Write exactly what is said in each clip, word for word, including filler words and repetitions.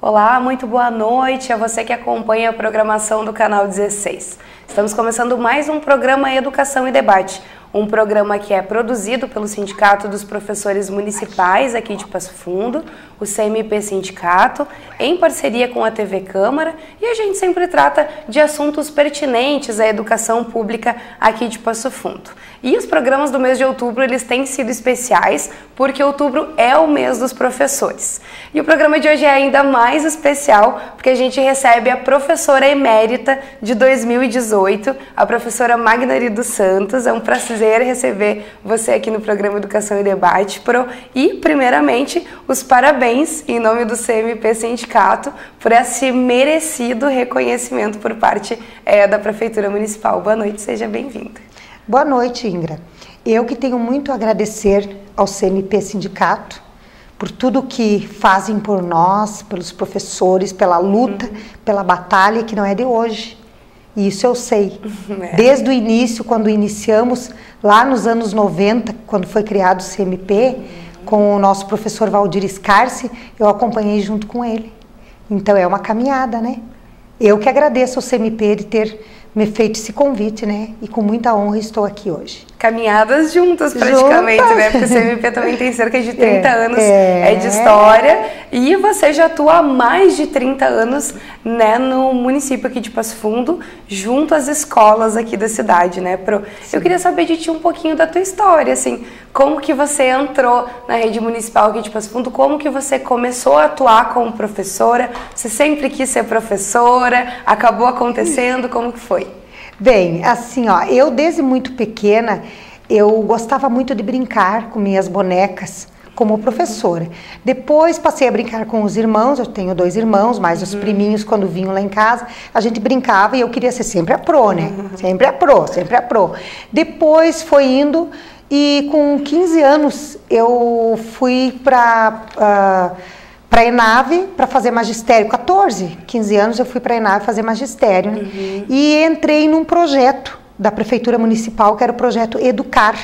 Olá, muito boa noite a você que acompanha a programação do Canal dezesseis. Estamos começando mais um programa Educação e Debate, um programa que é produzido pelo Sindicato dos Professores Municipais aqui de Passo Fundo, o C M P Sindicato, em parceria com a T V Câmara, e a gente sempre trata de assuntos pertinentes à educação pública aqui de Passo Fundo. E os programas do mês de outubro, eles têm sido especiais, porque outubro é o mês dos professores. E o programa de hoje é ainda mais especial, porque a gente recebe a professora emérita de dois mil e dezoito, a professora Magnari dos Santos. É um prazer receber você aqui no programa Educação e Debate, Pro. E, primeiramente, os parabéns em nome do C M P Sindicato por esse merecido reconhecimento por parte é, da Prefeitura Municipal. Boa noite, seja bem-vinda. Boa noite, Ingra. Eu que tenho muito a agradecer ao C M P Sindicato por tudo que fazem por nós, pelos professores, pela luta, uhum. pela batalha que não é de hoje. E isso eu sei. É. Desde o início, quando iniciamos, lá nos anos noventa, quando foi criado o C M P, uhum. com o nosso professor Valdir Scarce, eu acompanhei junto com ele. Então é uma caminhada, né? Eu que agradeço ao C M P de ter me feito esse convite, né? E com muita honra estou aqui hoje. Caminhadas juntas, praticamente, juntas. Né? Porque o C M P também tem cerca de trinta é, anos é. É de história. E você já atua há mais de trinta anos, né, no município aqui de Passo Fundo, junto às escolas aqui da cidade, né, Pro? Sim. Eu queria saber de ti um pouquinho da tua história, assim, como que você entrou na rede municipal aqui de Passo Fundo, como que você começou a atuar como professora, você sempre quis ser professora, acabou acontecendo, como que foi? Bem, assim, ó, eu desde muito pequena, eu gostava muito de brincar com minhas bonecas como professora. Depois passei a brincar com os irmãos, eu tenho dois irmãos, mais os uhum. priminhos quando vinham lá em casa, a gente brincava e eu queria ser sempre a pro, né? Uhum. Sempre a pro, sempre a pro. Depois foi indo e com quinze anos eu fui para... Uh, para a ENAVE, para fazer magistério, quatorze, quinze anos eu fui para a ENAVE fazer magistério, né? Uhum. E entrei num projeto da Prefeitura Municipal, que era o projeto Educar,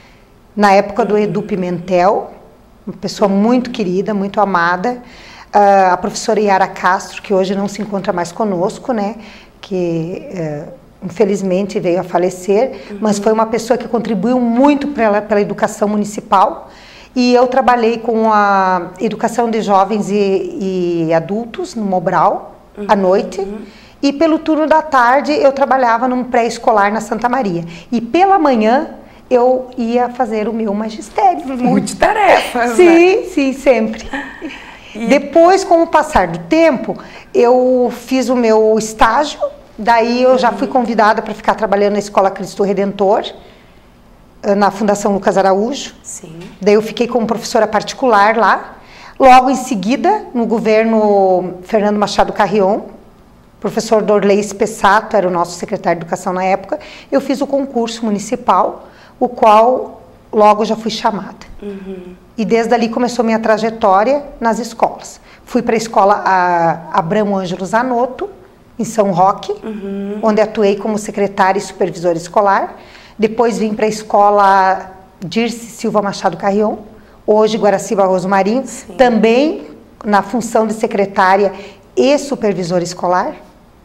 na época do Edu Pimentel, uma pessoa muito querida, muito amada, uh, a professora Yara Castro, que hoje não se encontra mais conosco, né? Que uh, infelizmente veio a falecer, uhum. mas foi uma pessoa que contribuiu muito pela, pela educação municipal. E eu trabalhei com a educação de jovens e, e adultos no Mobral, uhum, à noite. Uhum. E pelo turno da tarde eu trabalhava num pré-escolar na Santa Maria. E pela manhã eu ia fazer o meu magistério. Multitarefas, Sim, né? sim, sempre. E... Depois, com o passar do tempo, eu fiz o meu estágio. Daí eu uhum. já fui convidada para ficar trabalhando na Escola Cristo Redentor, na Fundação Lucas Araújo. Sim. Daí eu fiquei como professora particular lá. Logo em seguida, no governo Fernando Machado Carrion, professor Dorley Spessato era o nosso secretário de Educação na época, eu fiz o concurso municipal, o qual logo já fui chamada. Uhum. E desde ali começou minha trajetória nas escolas. Fui para a escola a Abramo Ângelo Zanotto, em São Roque, uhum. onde atuei como secretária e supervisora escolar. Depois vim para a escola Dirce Silva Machado Carrion, hoje Guaraciba Rosmarinho, Sim. também na função de secretária e supervisora escolar.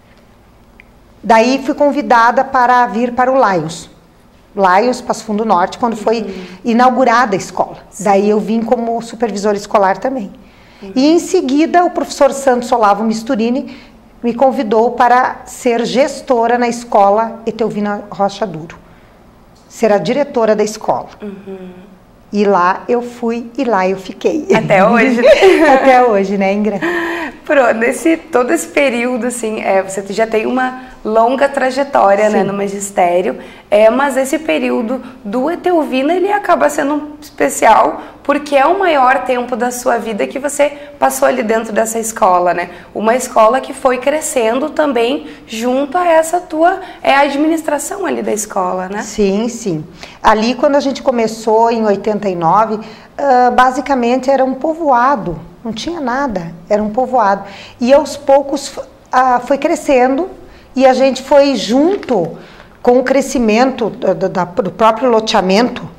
Daí fui convidada para vir para o Lions, Lions, Passo Fundo Norte, quando foi uhum. inaugurada a escola. Sim. Daí eu vim como supervisora escolar também. Uhum. E em seguida o professor Santos Olavo Misturini me convidou para ser gestora na escola Etelvina Rocha Duro. Ser a diretora da escola. Uhum. E lá eu fui e lá eu fiquei. Até hoje. Até hoje, né, Ingra? Pro, nesse, todo esse período, assim, é, você já tem uma longa trajetória, né, no magistério, é, mas esse período do Etelvina, ele acaba sendo especial, porque é o maior tempo da sua vida que você passou ali dentro dessa escola, né? Uma escola que foi crescendo também junto a essa tua é, administração ali da escola, né? Sim, sim. Ali, quando a gente começou, em oitenta e nove, uh, basicamente era um povoado, não tinha nada, era um povoado. E aos poucos uh, foi crescendo e a gente foi junto com o crescimento do, do, do próprio loteamento,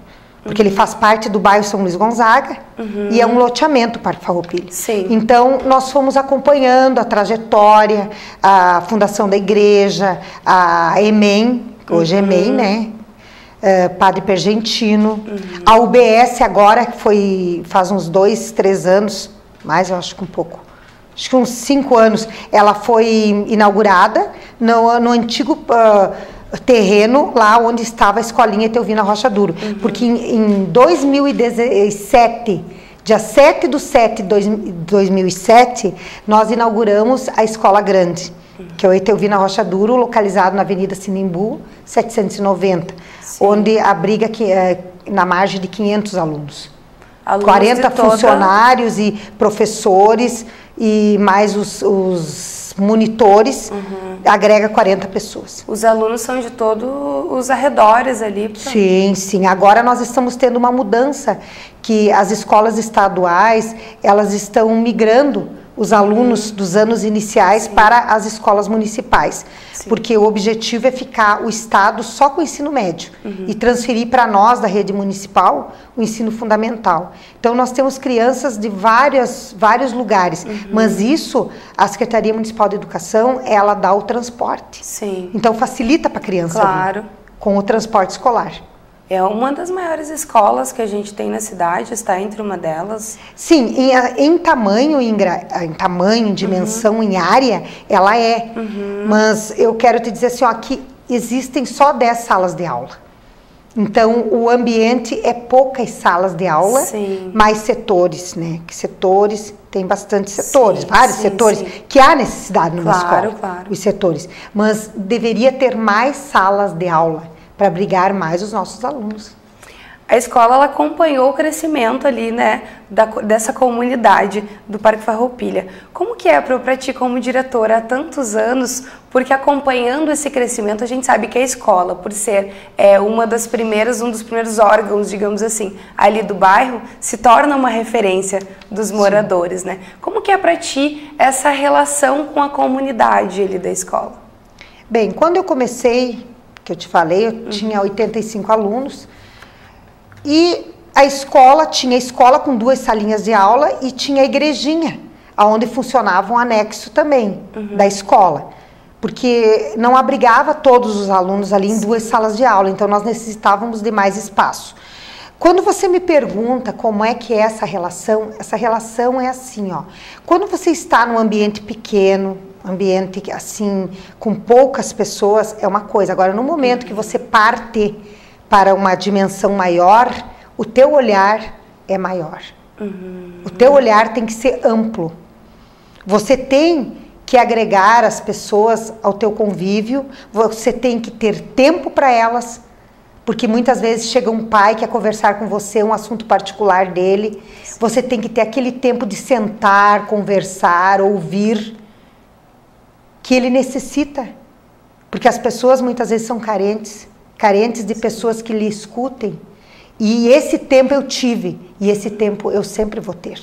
porque uhum. ele faz parte do bairro São Luís Gonzaga uhum. e é um loteamento, o Parque Farroupilha. Sim. Então, nós fomos acompanhando a trajetória, a fundação da igreja, a EMEM, hoje é EMEM, né? Uh, Padre Pergentino, uhum. a U B S agora, que foi faz uns dois, três anos, mais eu acho que um pouco, acho que uns cinco anos, ela foi inaugurada no, no antigo uh, terreno, lá onde estava a escolinha Etelvina Rocha Duro, uhum. porque em, em dois mil e dezessete, dia sete de setembro de dois mil e sete, nós inauguramos a Escola Grande, uhum. que é o Etelvina Rocha Duro, localizado na Avenida Sinimbu, setecentos e noventa, Sim. onde abriga que, é, na margem de quinhentos alunos. alunos quarenta funcionários toda... e professores, e mais os, os monitores, uhum. agrega quarenta pessoas. Os alunos são de todos os arredores ali? Pra... Sim, sim. Agora nós estamos tendo uma mudança, que as escolas estaduais, elas estão migrando os alunos uhum. dos anos iniciais Sim. para as escolas municipais, Sim. porque o objetivo é ficar o Estado só com o ensino médio uhum. e transferir para nós, da rede municipal, o ensino fundamental. Então, nós temos crianças de várias, vários lugares, uhum. mas isso, a Secretaria Municipal de Educação, ela dá o transporte. Sim. Então, facilita para a criança claro. vir, com o transporte escolar. É uma das maiores escolas que a gente tem na cidade, está entre uma delas. Sim, em, em tamanho, em, em tamanho, em dimensão, uhum. em área, ela é. Uhum. Mas eu quero te dizer assim, ó, que existem só dez salas de aula. Então, o ambiente é poucas salas de aula, sim. mais setores, né? Que setores, tem bastante setores, sim, vários sim, setores, sim. que há necessidade numa claro, escola, claro. os setores. Mas deveria ter mais salas de aula, para abrigar mais os nossos alunos. A escola ela acompanhou o crescimento ali, né, da, dessa comunidade do Parque Farroupilha. Como que é para ti como diretora há tantos anos? Porque acompanhando esse crescimento, a gente sabe que a escola, por ser é, uma das primeiras, um dos primeiros órgãos, digamos assim, ali do bairro, se torna uma referência dos moradores, Sim. né? Como que é para ti essa relação com a comunidade ali da escola? Bem, quando eu comecei, que eu te falei, eu uhum. tinha oitenta e cinco alunos, e a escola, tinha escola com duas salinhas de aula e tinha a igrejinha, onde funcionava um anexo também uhum. da escola, porque não abrigava todos os alunos ali em Sim. duas salas de aula, então nós necessitávamos de mais espaço. Quando você me pergunta como é que é essa relação, essa relação é assim, ó, quando você está num ambiente pequeno, ambiente assim, com poucas pessoas, é uma coisa. Agora, no momento que você parte para uma dimensão maior, o teu olhar é maior. Uhum. O teu olhar tem que ser amplo. Você tem que agregar as pessoas ao teu convívio, você tem que ter tempo para elas, porque muitas vezes chega um pai que quer conversar com você, um assunto particular dele, você tem que ter aquele tempo de sentar, conversar, ouvir, que ele necessita, porque as pessoas muitas vezes são carentes, carentes de pessoas que lhe escutem, e esse tempo eu tive, e esse tempo eu sempre vou ter.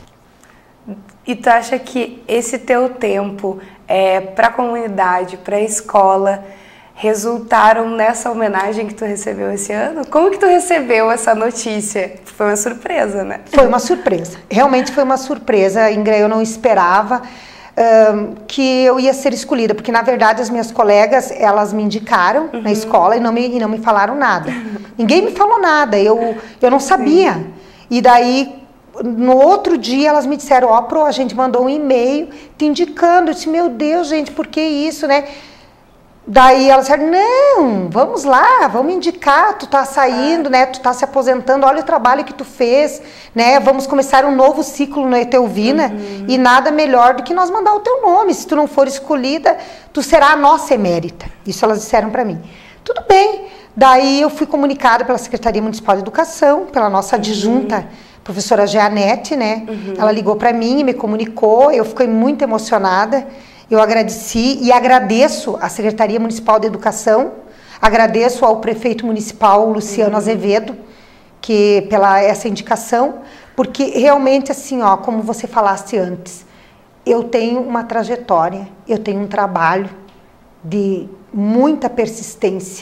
E tu acha que esse teu tempo é, para a comunidade, para a escola, resultaram nessa homenagem que tu recebeu esse ano? Como que tu recebeu essa notícia? Foi uma surpresa, né? Foi uma surpresa, realmente foi uma surpresa, Ingrid, eu não esperava, Um, que eu ia ser escolhida, porque na verdade as minhas colegas, elas me indicaram uhum. na escola e não me, e não me falaram nada. Ninguém me falou nada, eu, eu não sabia. Sim. E daí, no outro dia, elas me disseram, ó, Pro, a gente mandou um e-mail te indicando. Eu disse, meu Deus, gente, por que isso, né? Daí elas disseram, não, vamos lá, vamos indicar, tu tá saindo, ah. né, tu tá se aposentando, olha o trabalho que tu fez, né, vamos começar um novo ciclo na Etelvina, uhum. e nada melhor do que nós mandar o teu nome, se tu não for escolhida, tu será a nossa emérita. Isso elas disseram para mim. Tudo bem, daí eu fui comunicada pela Secretaria Municipal de Educação, pela nossa adjunta, uhum. professora Jeanette, né, uhum. ela ligou para mim e me comunicou, eu fiquei muito emocionada. Eu agradeci e agradeço à Secretaria Municipal de Educação, agradeço ao prefeito municipal, Luciano uhum. Azevedo, que, pela essa indicação, porque realmente, assim, ó, como você falaste antes, eu tenho uma trajetória, eu tenho um trabalho de muita persistência,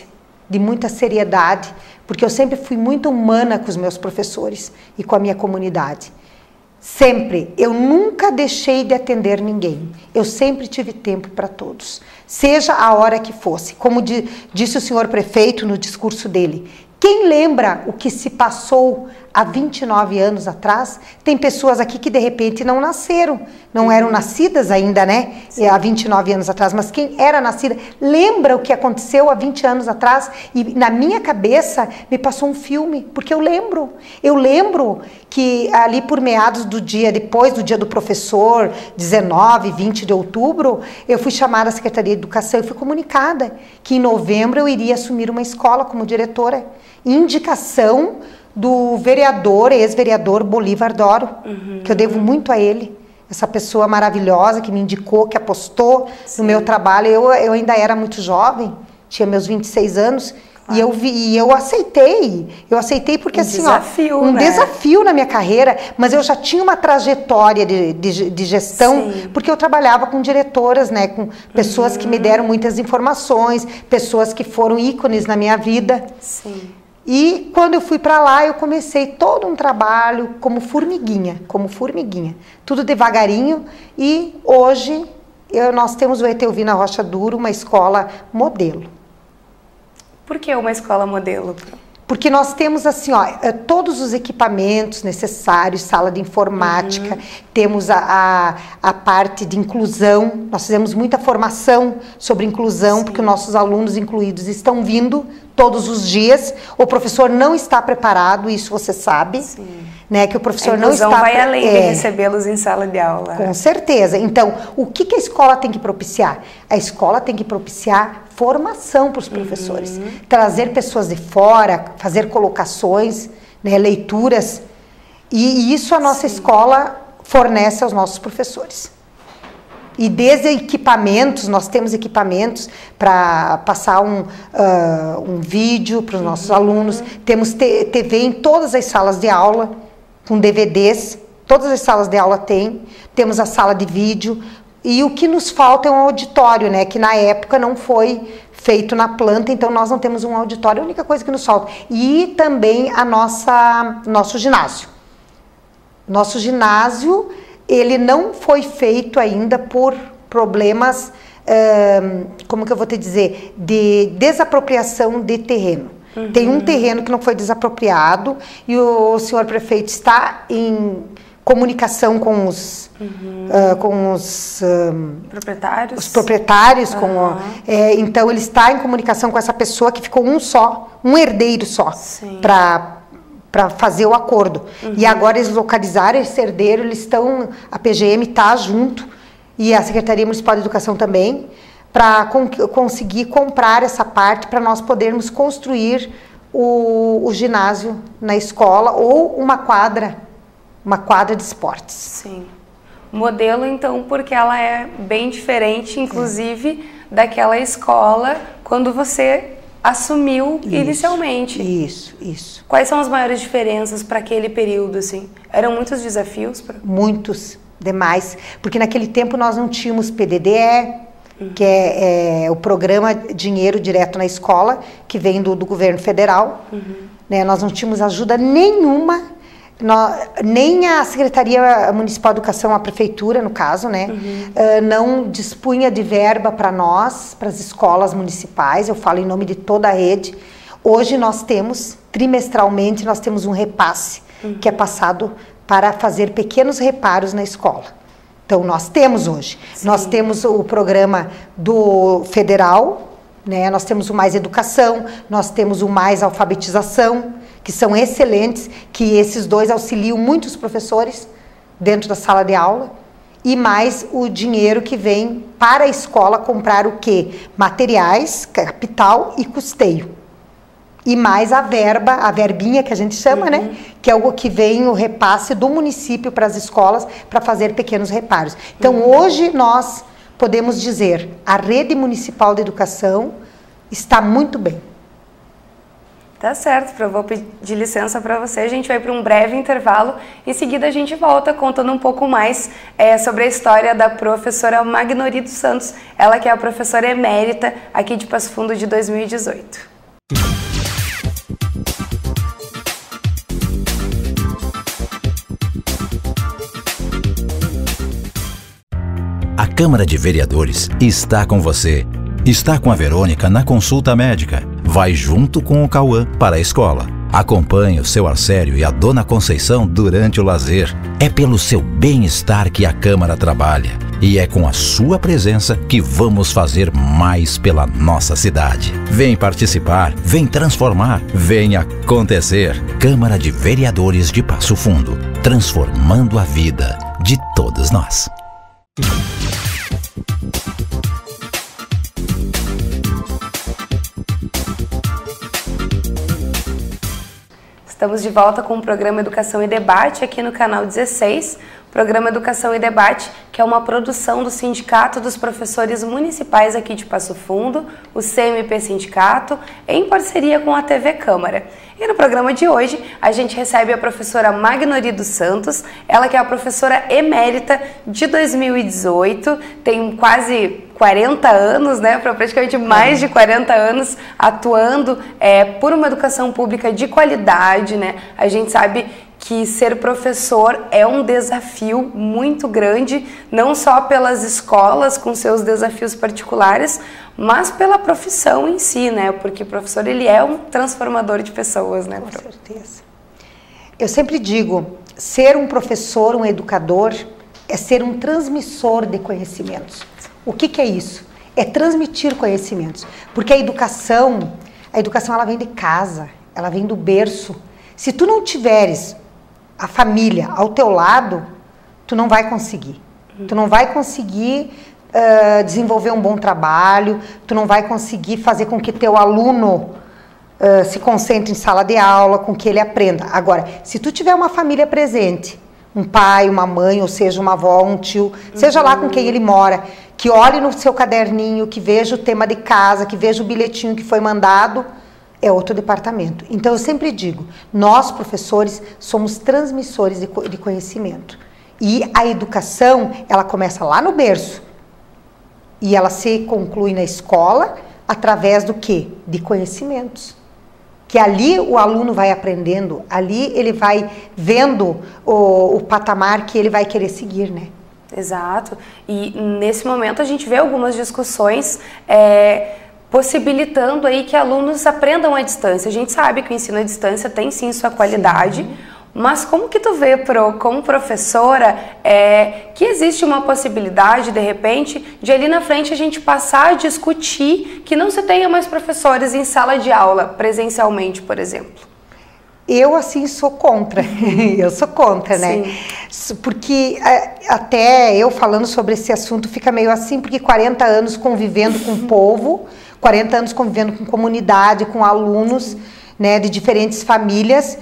de muita seriedade, porque eu sempre fui muito humana com os meus professores e com a minha comunidade. Sempre. Eu nunca deixei de atender ninguém. Eu sempre tive tempo para todos, seja a hora que fosse. Como de, disse o senhor prefeito no discurso dele, quem lembra o que se passou há vinte e nove anos atrás? Tem pessoas aqui que de repente não nasceram, não eram nascidas ainda, né? Sim. Há vinte e nove anos atrás, mas quem era nascida lembra o que aconteceu há vinte anos atrás? E na minha cabeça me passou um filme, porque eu lembro. Eu lembro que ali por meados do dia, depois do dia do professor, dezenove, vinte de outubro, eu fui chamada à Secretaria de Educação e fui comunicada que em novembro eu iria assumir uma escola como diretora. Indicação do vereador, ex-vereador Bolívar Doro, uhum. que eu devo muito a ele, essa pessoa maravilhosa que me indicou, que apostou Sim. no meu trabalho. Eu, eu ainda era muito jovem, tinha meus vinte e seis anos, claro. e, eu vi, e eu aceitei, eu aceitei porque um assim, desafio, ó, um né? desafio na minha carreira, mas eu já tinha uma trajetória de, de, de gestão, Sim. porque eu trabalhava com diretoras, né, com pessoas uhum. que me deram muitas informações, pessoas que foram ícones na minha vida. Sim. E quando eu fui para lá, eu comecei todo um trabalho como formiguinha, como formiguinha, tudo devagarinho. E hoje eu, nós temos o Etelvina Rocha Duro, uma escola modelo. Por que uma escola modelo? Porque nós temos assim, ó, todos os equipamentos necessários, sala de informática, uhum. temos a, a, a parte de inclusão, nós fizemos muita formação sobre inclusão, Sim. porque nossos alunos incluídos estão vindo todos os dias, o professor não está preparado, isso você sabe, Sim. né, que o professor não está... A inclusão vai além é, de recebê-los em sala de aula. Com certeza. Então, o que, que a escola tem que propiciar? A escola tem que propiciar formação para os professores, uhum. trazer pessoas de fora, fazer colocações, né, leituras, e, e isso a nossa Sim. escola fornece aos nossos professores. E desde equipamentos, nós temos equipamentos para passar um, uh, um vídeo para os uhum. nossos alunos, temos T V em todas as salas de aula, com D V Ds, todas as salas de aula tem, temos a sala de vídeo, e o que nos falta é um auditório, né, que na época não foi feito na planta, então nós não temos um auditório, é a única coisa que nos falta. E também a nossa, nosso ginásio. Nosso ginásio, ele não foi feito ainda por problemas, hum, como que eu vou te dizer, de desapropriação de terreno. Uhum. Tem um terreno que não foi desapropriado e o senhor prefeito está em comunicação com os, uhum. uh, com os, um, proprietários, os proprietários uhum. com, é, então ele está em comunicação com essa pessoa que ficou um só, um herdeiro só, para para fazer o acordo. Uhum. E agora eles localizaram esse herdeiro, eles estão, a P G M está junto, e a Secretaria Municipal de Educação também, para con conseguir comprar essa parte, para nós podermos construir o, o ginásio na escola, ou uma quadra, uma quadra de esportes. Sim. Modelo, então, porque ela é bem diferente, inclusive, é. daquela escola, quando você assumiu isso, inicialmente. Isso, isso. Quais são as maiores diferenças para aquele período, assim? Eram muitos desafios? Pra... Muitos, demais. Porque naquele tempo nós não tínhamos P D D E, uhum. que é, é o Programa Dinheiro Direto na Escola, que vem do, do governo federal. Uhum. Né? Nós não tínhamos ajuda nenhuma, nós, nem a Secretaria Municipal de Educação, a Prefeitura, no caso, né? Uhum. uh, não dispunha de verba para nós, para as escolas municipais, eu falo em nome de toda a rede. Hoje nós temos, trimestralmente, nós temos um repasse, uhum. que é passado para fazer pequenos reparos na escola. Então, nós temos hoje. Sim. Nós temos o programa do federal, né? Nós temos o Mais Educação, nós temos o Mais Alfabetização, que são excelentes, que esses dois auxiliam muitos professores dentro da sala de aula, e mais o dinheiro que vem para a escola comprar o quê? Materiais, capital e custeio. E mais a verba, a verbinha que a gente chama, uhum. né? Que é o que vem o repasse do município para as escolas para fazer pequenos reparos. Então, uhum. hoje nós podemos dizer, a rede municipal de educação está muito bem. Tá certo, eu vou pedir licença para você, a gente vai para um breve intervalo, em seguida a gente volta contando um pouco mais é, sobre a história da professora Magnori dos Santos, ela que é a professora emérita aqui de Passo Fundo de dois mil e dezoito. A Câmara de Vereadores está com você. Está com a Verônica na consulta médica. Vai junto com o Cauã para a escola. Acompanhe o seu Arcério e a Dona Conceição durante o lazer. É pelo seu bem-estar que a Câmara trabalha. E é com a sua presença que vamos fazer mais pela nossa cidade. Vem participar, vem transformar, vem acontecer. Câmara de Vereadores de Passo Fundo. Transformando a vida de todos nós. Estamos de volta com o programa Educação e Debate aqui no canal dezesseis. Programa Educação e Debate, que é uma produção do Sindicato dos Professores Municipais aqui de Passo Fundo, o C M P Sindicato, em parceria com a T V Câmara. E no programa de hoje, a gente recebe a professora Magnori dos Santos, ela que é a professora emérita de dois mil e dezoito, tem quase quarenta anos, né, para praticamente mais de quarenta anos atuando é, por uma educação pública de qualidade, né? A gente sabe que ser professor é um desafio muito grande, não só pelas escolas com seus desafios particulares, mas pela profissão em si, né? Porque o professor, ele é um transformador de pessoas, né? Com certeza. Eu sempre digo, ser um professor, um educador, é ser um transmissor de conhecimentos. O que que é isso? É transmitir conhecimentos. Porque a educação, a educação ela vem de casa, ela vem do berço. Se tu não tiveres a família ao teu lado, tu não vai conseguir. Tu não vai conseguir uh, desenvolver um bom trabalho, tu não vai conseguir fazer com que teu aluno uh, se concentre em sala de aula, com que ele aprenda. Agora, se tu tiver uma família presente, um pai, uma mãe, ou seja, uma avó, um tio, seja lá com quem ele mora, que olhe no seu caderninho, que veja o tema de casa, que veja o bilhetinho que foi mandado, é outro departamento. Então, eu sempre digo, nós, professores, somos transmissores de, de conhecimento. E a educação, ela começa lá no berço. E ela se conclui na escola através do quê? De conhecimentos. Que ali o aluno vai aprendendo, ali ele vai vendo o, o patamar que ele vai querer seguir, né? Exato. E nesse momento a gente vê algumas discussões é, possibilitando aí que alunos aprendam à distância. A gente sabe que o ensino à distância tem sim sua qualidade, sim. Mas como que tu vê, pro, como professora, é, que existe uma possibilidade, de repente, de ali na frente a gente passar a discutir que não se tenha mais professores em sala de aula, presencialmente, por exemplo? Eu, assim, sou contra. Eu sou contra, né? Sim. Porque até eu falando sobre esse assunto fica meio assim, porque quarenta anos convivendo com o povo, quarenta anos convivendo com comunidade, com alunos, né, de diferentes famílias,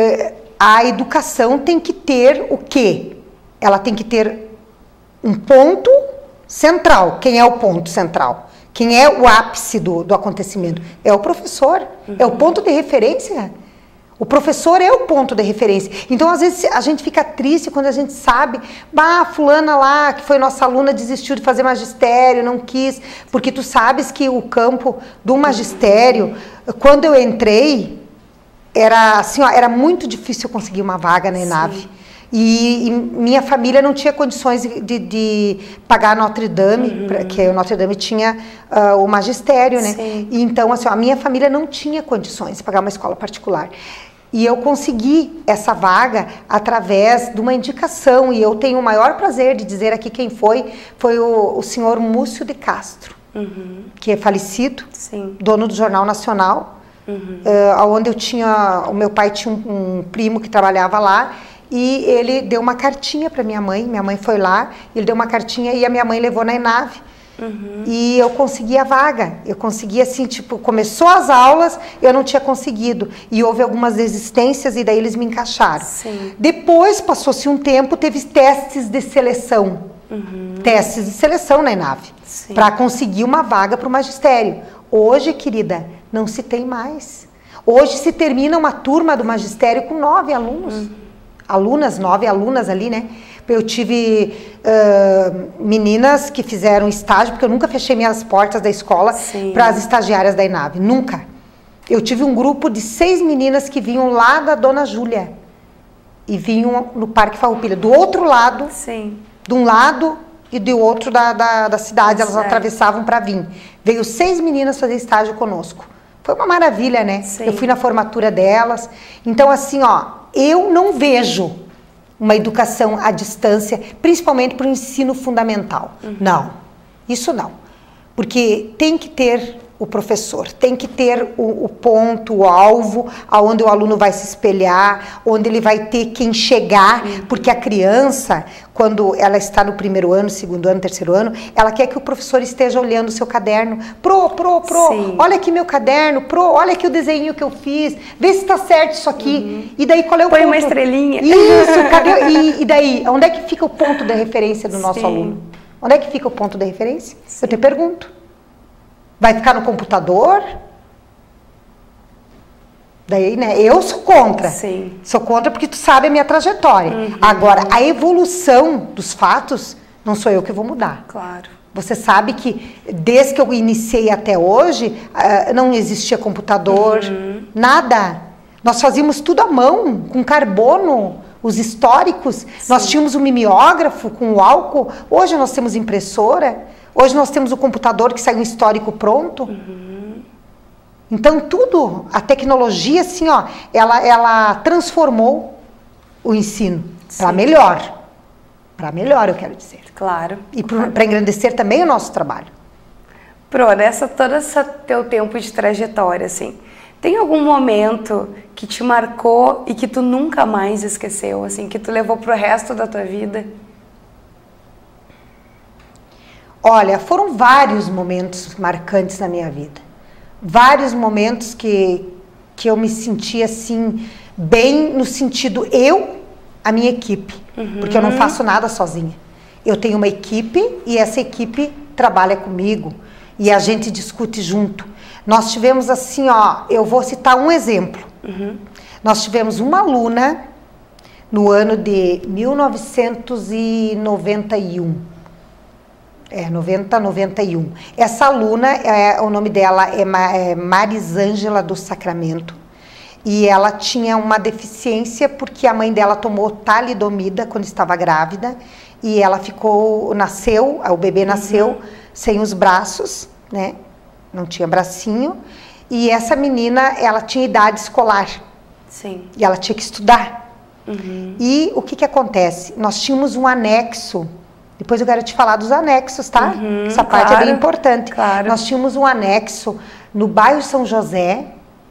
a educação tem que ter o quê? Ela tem que ter um ponto central. Quem é o ponto central? Quem é o ápice do, do acontecimento? É o professor, uhum. É o ponto de referência. O professor é o ponto de referência. Então, às vezes, a gente fica triste quando a gente sabe, bah, fulana lá, que foi nossa aluna, desistiu de fazer magistério, não quis, porque tu sabes que o campo do magistério, quando eu entrei, era assim, ó, era muito difícil eu conseguir uma vaga na ENAVE. E, e minha família não tinha condições de, de, de pagar Notre Dame, uhum. Porque o Notre Dame tinha uh, o magistério, né? E então, assim, ó, a minha família não tinha condições de pagar uma escola particular. E eu consegui essa vaga através de uma indicação, e eu tenho o maior prazer de dizer aqui quem foi, foi o, o senhor Múcio de Castro, uhum. Que é falecido, sim. Dono do Jornal Nacional, uhum. uh, onde eu tinha, o meu pai tinha um, um primo que trabalhava lá, e ele deu uma cartinha para minha mãe, minha mãe foi lá, ele deu uma cartinha e a minha mãe levou na ENAVE. Uhum. E eu consegui a vaga, eu consegui assim, tipo, começou as aulas, eu não tinha conseguido, e houve algumas desistências e daí eles me encaixaram. Sim. Depois, passou-se um tempo, teve testes de seleção, uhum. Testes de seleção na ENAVE, para conseguir uma vaga para o magistério. Hoje, querida, não se tem mais. Hoje se termina uma turma do magistério com nove alunos, uhum. Alunas, nove alunas ali, né? Eu tive uh, meninas que fizeram estágio, porque eu nunca fechei minhas portas da escola para as estagiárias da ENAVE, nunca. Eu tive um grupo de seis meninas que vinham lá da Dona Júlia e vinham no Parque Farroupilha, do outro lado, Sim. de um lado e do outro da, da, da cidade, elas Certo. atravessavam para vir. Veio seis meninas fazer estágio conosco. Foi uma maravilha, né? Sim. Eu fui na formatura delas. Então, assim, ó, eu não vejo uma educação à distância, principalmente para o ensino fundamental. Uhum. Não, isso não. Porque tem que ter o professor, tem que ter o, o ponto, o alvo, aonde o aluno vai se espelhar, onde ele vai ter que enxergar, uhum. porque a criança, quando ela está no primeiro ano, segundo ano, terceiro ano, ela quer que o professor esteja olhando o seu caderno. Pro, pro, pro, Sim. olha aqui meu caderno, pro, olha aqui o desenho que eu fiz, vê se está certo isso aqui. Uhum. E daí qual é o Põe ponto? uma estrelinha. Isso, cadê? E, e daí, onde é que fica o ponto de referência do nosso Sim. aluno? Onde é que fica o ponto de referência? Sim. Eu te pergunto. Vai ficar no computador? Daí, né? Eu sou contra. Sim. Sou contra porque tu sabe a minha trajetória. Uhum. Agora, a evolução dos fatos, não sou eu que vou mudar. Claro. Você sabe que desde que eu iniciei até hoje, uh, não existia computador, uhum. nada. Nós fazíamos tudo à mão, com carbono, os históricos. Sim. Nós tínhamos um mimeógrafo com o álcool. Hoje nós temos impressora. Hoje nós temos o computador que sai um histórico pronto. Uhum. Então tudo, a tecnologia assim, ó, ela, ela transformou o ensino para melhor. Para melhor, eu quero dizer. Claro. E para engrandecer também o nosso trabalho. Pro, nessa todo esse teu tempo de trajetória, assim, tem algum momento que te marcou e que tu nunca mais esqueceu, assim, que tu levou pro resto da tua vida? Olha, foram vários momentos marcantes na minha vida. Vários momentos que, que eu me senti assim, bem no sentido eu, a minha equipe. Uhum. Porque eu não faço nada sozinha. Eu tenho uma equipe e essa equipe trabalha comigo. E a gente discute junto. Nós tivemos assim, ó, eu vou citar um exemplo. Uhum. Nós tivemos uma aluna no ano de mil novecentos e noventa e um. É, noventa, noventa e um. Essa aluna, é, o nome dela é, Ma, é Marisângela do Sacramento. E ela tinha uma deficiência porque a mãe dela tomou talidomida quando estava grávida. E ela ficou, nasceu, o bebê nasceu uhum. sem os braços, né? Não tinha bracinho. E essa menina, ela tinha idade escolar. Sim. E ela tinha que estudar. Uhum. E o que que acontece? Nós tínhamos um anexo. Depois eu quero te falar dos anexos, tá? Uhum, Essa parte claro, é bem importante. Claro. Nós tínhamos um anexo no bairro São José,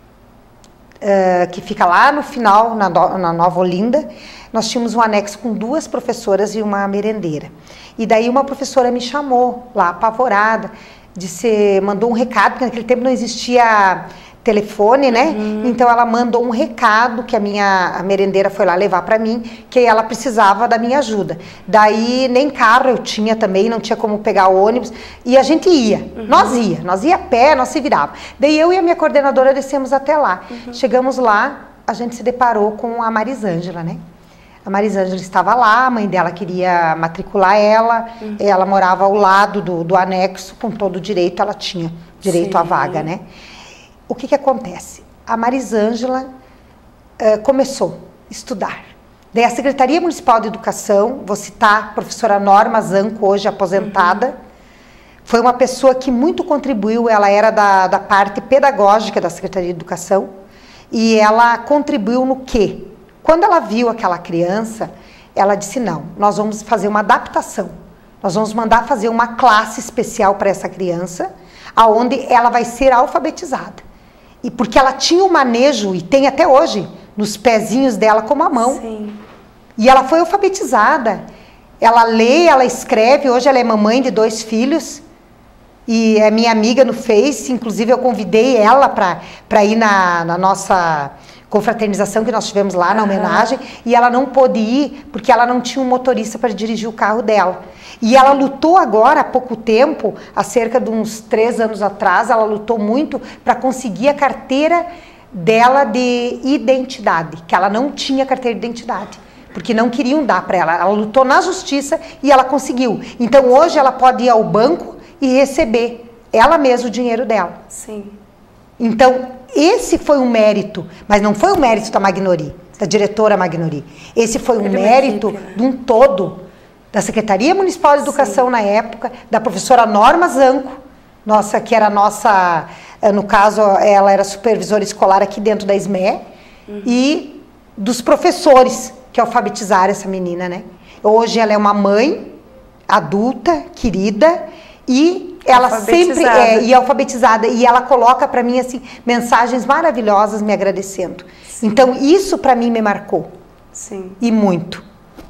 uh, que fica lá no final, na, na Nova Olinda. Nós tínhamos um anexo com duas professoras e uma merendeira. E daí uma professora me chamou lá, apavorada, disse, mandou um recado, porque naquele tempo não existia telefone, né? Uhum. Então ela mandou um recado que a minha a merendeira foi lá levar para mim, que ela precisava da minha ajuda. Daí nem carro eu tinha também, não tinha como pegar o ônibus, e a gente ia. Uhum. Nós ia, nós ia a pé, nós se virava. Daí eu e a minha coordenadora descemos até lá. Uhum. Chegamos lá, a gente se deparou com a Marisângela, né? A Marisângela estava lá, a mãe dela queria matricular ela, uhum. ela morava ao lado do, do anexo, com todo o direito, ela tinha direito Sim. à vaga, né? O que que acontece? A Marisângela uh, começou a estudar. Daí a Secretaria Municipal de Educação, vou citar a professora Norma Zanco, hoje aposentada, uhum. foi uma pessoa que muito contribuiu, ela era da, da parte pedagógica da Secretaria de Educação, e ela contribuiu no quê? Quando ela viu aquela criança, ela disse, não, nós vamos fazer uma adaptação, nós vamos mandar fazer uma classe especial para essa criança, aonde ela vai ser alfabetizada. E porque ela tinha o manejo, e tem até hoje, nos pezinhos dela como a mão. Sim. E ela foi alfabetizada. Ela lê, ela escreve, hoje ela é mamãe de dois filhos. E é minha amiga no Face, inclusive eu convidei ela para ir na, na nossa confraternização que nós tivemos lá, na homenagem, e ela não pôde ir porque ela não tinha um motorista para dirigir o carro dela. E ela lutou agora, há pouco tempo, há cerca de uns três anos atrás, ela lutou muito para conseguir a carteira dela de identidade, que ela não tinha carteira de identidade, porque não queriam dar para ela. Ela lutou na justiça e ela conseguiu. Então hoje ela pode ir ao banco e receber ela mesma o dinheiro dela. Sim. Então, esse foi um mérito, mas não foi um mérito da Magnori, da diretora Magnori. Esse foi um mérito equipe, né? de um todo, da Secretaria Municipal de Educação Sim. na época, da professora Norma Zanco, nossa, que era a nossa, no caso, ela era supervisora escolar aqui dentro da S M E, uhum. e dos professores que alfabetizaram essa menina, né? Hoje ela é uma mãe adulta, querida, e ela sempre é e alfabetizada, e ela coloca para mim assim mensagens maravilhosas me agradecendo. Sim. Então isso para mim me marcou. Sim. E muito.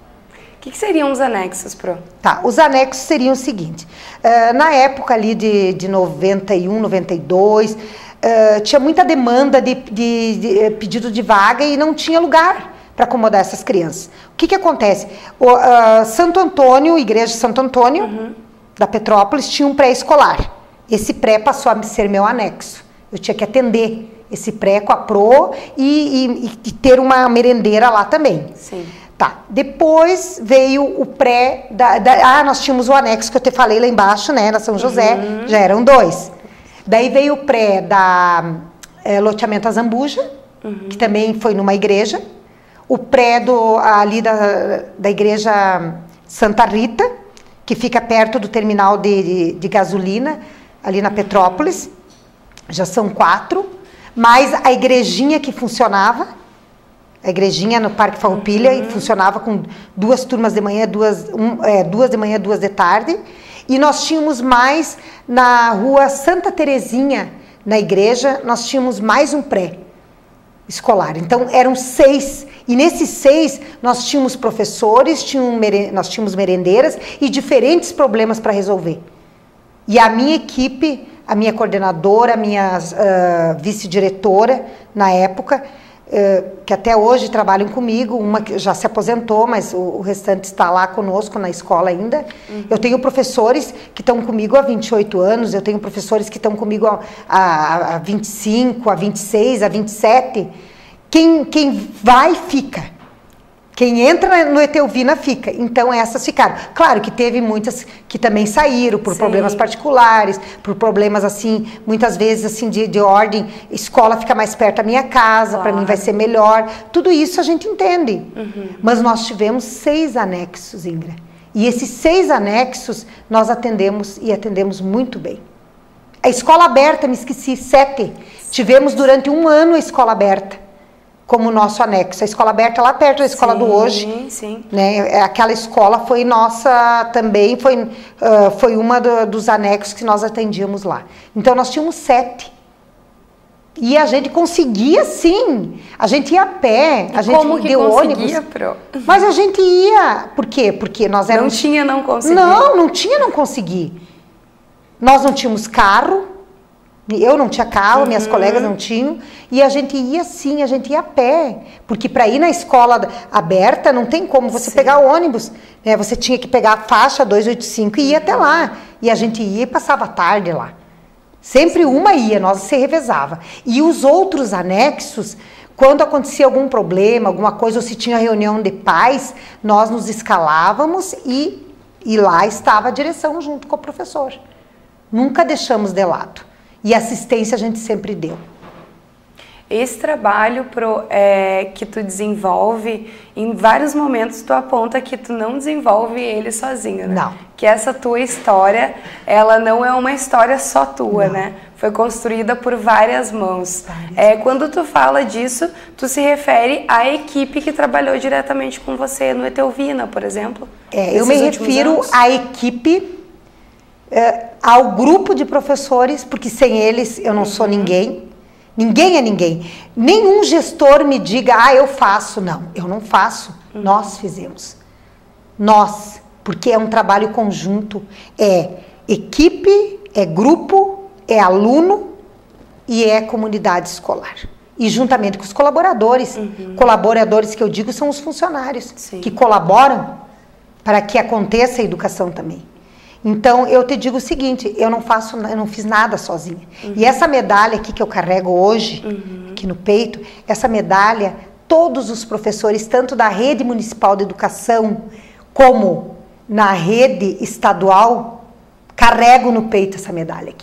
O que, que seriam os anexos, Pro? Tá, os anexos seriam o seguinte, uh, na época ali de, de noventa e um, noventa e dois, uh, tinha muita demanda de, de, de pedido de vaga e não tinha lugar para acomodar essas crianças. O que que acontece? O, uh, Santo Antônio, Igreja de Santo Antônio, uhum. da Petrópolis, tinha um pré-escolar. Esse pré passou a ser meu anexo. Eu tinha que atender esse pré com a Pro e, e, e ter uma merendeira lá também. Sim. Tá, depois veio o pré, da, da, ah, nós tínhamos o anexo que eu te falei lá embaixo, né, na São José, uhum. já eram dois. Daí veio o pré da é, loteamento Azambuja, uhum. que também foi numa igreja, o pré do, ali da, da igreja Santa Rita, que fica perto do terminal de, de, de gasolina, ali na Petrópolis, já são quatro, mais a igrejinha que funcionava, a igrejinha no Parque Farroupilha, uhum. e funcionava com duas turmas de manhã, duas, um, é, duas de manhã, duas de tarde. E nós tínhamos mais na rua Santa Terezinha, na igreja, nós tínhamos mais um pré-escolar. Então eram seis. E nesses seis nós tínhamos professores, tínhamos, nós tínhamos merendeiras e diferentes problemas para resolver. E a minha equipe, a minha coordenadora, a minha uh, vice-diretora na época, Uh, que até hoje trabalham comigo, uma que já se aposentou, mas o, o restante está lá conosco na escola ainda. Uhum. Eu tenho professores que estão comigo há vinte e oito anos, eu tenho professores que estão comigo há, há, há vinte e cinco, há vinte e seis, há vinte e sete. Quem, quem vai, fica. Quem entra no Etelvina fica. Então essas ficaram. Claro que teve muitas que também saíram por Sim. problemas particulares, por problemas assim, muitas vezes assim de, de ordem, escola fica mais perto da minha casa, claro. Para mim vai ser melhor. Tudo isso a gente entende. Uhum. Mas nós tivemos seis anexos, Ingra. E esses seis anexos nós atendemos e atendemos muito bem. A escola aberta, me esqueci, sete. Tivemos durante um ano a escola aberta como nosso anexo. A escola aberta lá perto da escola sim, do hoje. Sim. Né? Aquela escola foi nossa também, foi, uh, foi uma do, dos anexos que nós atendíamos lá. Então nós tínhamos sete. E a gente conseguia sim. A gente ia a pé, a e gente como que deu conseguia, ônibus. Pro? Mas a gente ia. Por quê? Porque nós éramos. Não tinha, não conseguia. Não, não tinha, não consegui. Nós não tínhamos carro. Eu não tinha carro, uhum. minhas colegas não tinham, e a gente ia sim, a gente ia a pé, porque para ir na escola aberta não tem como você sim. pegar o ônibus, né? Você tinha que pegar a faixa duzentos e oitenta e cinco e ir até lá, e a gente ia e passava a tarde lá. Sempre sim. uma ia, nós se revezava. E os outros anexos, quando acontecia algum problema, alguma coisa, ou se tinha reunião de pais, nós nos escalávamos e, e lá estava a direção junto com o professor. Nunca deixamos de lado. E assistência a gente sempre deu. Esse trabalho pro, é, que tu desenvolve, em vários momentos tu aponta que tu não desenvolve ele sozinho, né? Não. Que essa tua história, ela não é uma história só tua, não. né? Foi construída por várias mãos. Várias é, mãos. Quando tu fala disso, tu se refere à equipe que trabalhou diretamente com você no Etelvina, por exemplo? É, eu me refiro anos? à equipe... É, ao grupo de professores, porque sem eles eu não uhum. sou ninguém, ninguém é ninguém. Nenhum gestor me diga, ah, eu faço. Não, eu não faço, uhum. nós fizemos. Nós, porque é um trabalho conjunto, é equipe, é grupo, é aluno e é comunidade escolar. E juntamente com os colaboradores, uhum. colaboradores que eu digo são os funcionários, Sim. que colaboram para que aconteça a educação também. Então, eu te digo o seguinte, eu não faço, eu não fiz nada sozinha. Uhum. E essa medalha aqui que eu carrego hoje, uhum. aqui no peito, essa medalha, todos os professores, tanto da rede municipal de educação, como na rede estadual, carregam no peito essa medalha aqui.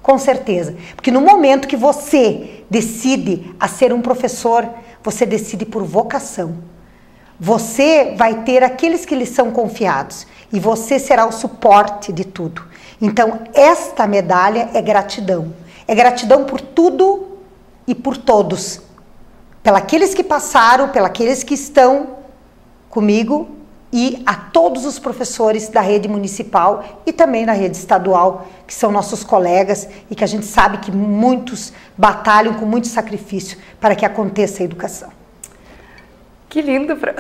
Com certeza. Porque no momento que você decide a ser um professor, você decide por vocação. Você vai ter aqueles que lhe são confiados e você será o suporte de tudo. Então, esta medalha é gratidão. É gratidão por tudo e por todos. Pelos que passaram, pelos que estão comigo e a todos os professores da rede municipal e também da rede estadual, que são nossos colegas e que a gente sabe que muitos batalham com muito sacrifício para que aconteça a educação. Que lindo! Pra...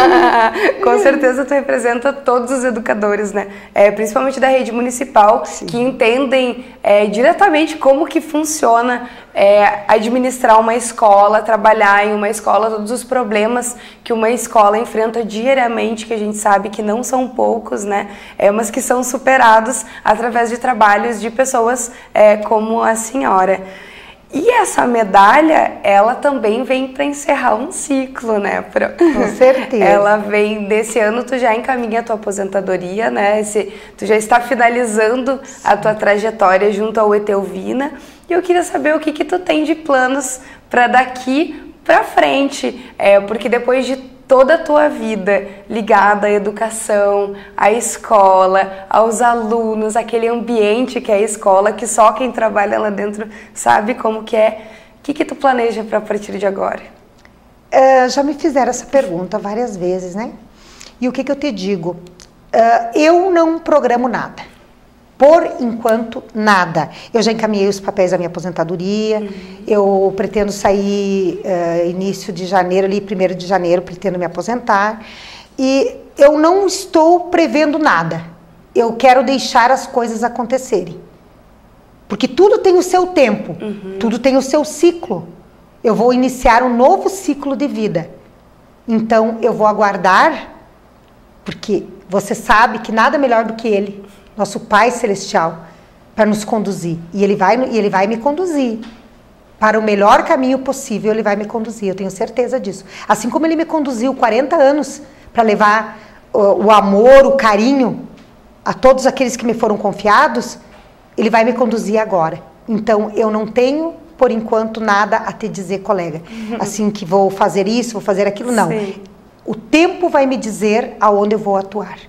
Com certeza tu representa todos os educadores, né? É, principalmente da rede municipal, sim, que entendem é, diretamente como que funciona é, administrar uma escola, trabalhar em uma escola, todos os problemas que uma escola enfrenta diariamente, que a gente sabe que não são poucos, né? É, mas que são superados através de trabalhos de pessoas é, como a senhora. E essa medalha, ela também vem para encerrar um ciclo, né, Pro? Com certeza. Ela vem, desse ano tu já encaminha a tua aposentadoria, né, Esse, tu já está finalizando Sim. a tua trajetória junto ao Etelvina. E eu queria saber o que que tu tem de planos para daqui para frente, é, porque depois de toda a tua vida ligada à educação, à escola, aos alunos, aquele ambiente que é a escola, que só quem trabalha lá dentro sabe como que é. O que que tu planeja para a partir de agora? Uh, já me fizeram essa pergunta várias vezes, né? E o que que eu te digo? Uh, eu não programo nada. Por enquanto, nada. Eu já encaminhei os papéis da minha aposentadoria, uhum. eu pretendo sair uh, início de janeiro, ali primeiro de janeiro, pretendo me aposentar. E eu não estou prevendo nada. Eu quero deixar as coisas acontecerem. Porque tudo tem o seu tempo, uhum. tudo tem o seu ciclo. Eu vou iniciar um novo ciclo de vida. Então, eu vou aguardar, porque você sabe que nada melhor do que Ele, nosso Pai Celestial, para nos conduzir. E ele, vai, e ele vai me conduzir para o melhor caminho possível, Ele vai me conduzir, eu tenho certeza disso. Assim como Ele me conduziu quarenta anos para levar o, o amor, o carinho a todos aqueles que me foram confiados, Ele vai me conduzir agora. Então, eu não tenho, por enquanto, nada a te dizer, colega. Assim, que vou fazer isso, vou fazer aquilo, não. Sim. O tempo vai me dizer aonde eu vou atuar.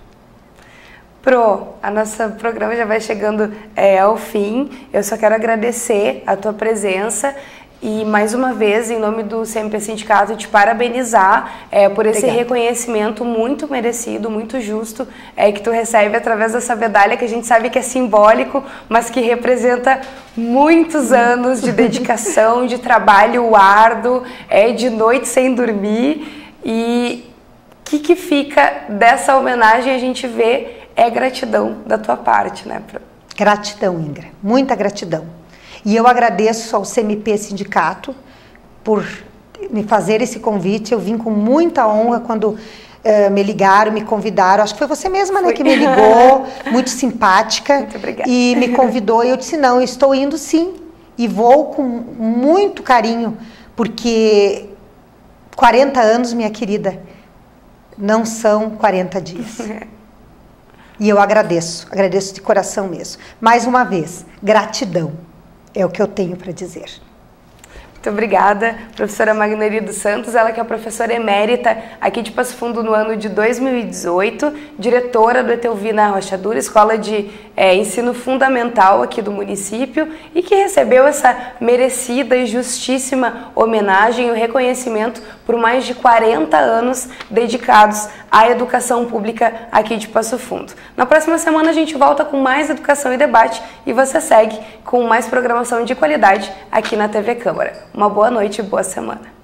Pro, a nossa programa já vai chegando é, ao fim. Eu só quero agradecer a tua presença e, mais uma vez, em nome do C M P Sindicato, te parabenizar é, por esse Obrigada. reconhecimento muito merecido, muito justo, é, que tu recebe através dessa medalha, que a gente sabe que é simbólico, mas que representa muitos anos de dedicação, de trabalho árduo, é, de noite sem dormir. E o que, que fica dessa homenagem a gente vê é gratidão da tua parte, né, Pro? Gratidão, Ingra. Muita gratidão. E eu agradeço ao C M P Sindicato por me fazer esse convite. Eu vim com muita honra quando uh, me ligaram, me convidaram. Acho que foi você mesma, né, que me ligou, muito simpática. Muito obrigada. E me convidou e eu disse, não, eu estou indo sim. E vou com muito carinho, porque quarenta anos, minha querida, não são quarenta dias. E eu agradeço, agradeço de coração mesmo. Mais uma vez, gratidão é o que eu tenho para dizer. Muito obrigada, professora Magneri dos Santos, ela que é professora emérita aqui de Passo Fundo no ano de dois mil e dezoito, diretora do Etelvina Rocha Dura, escola de é, ensino fundamental aqui do município e que recebeu essa merecida e justíssima homenagem e o reconhecimento por mais de quarenta anos dedicados à educação pública aqui de Passo Fundo. Na próxima semana a gente volta com mais educação e debate e você segue com mais programação de qualidade aqui na T V Câmara. Uma boa noite e boa semana.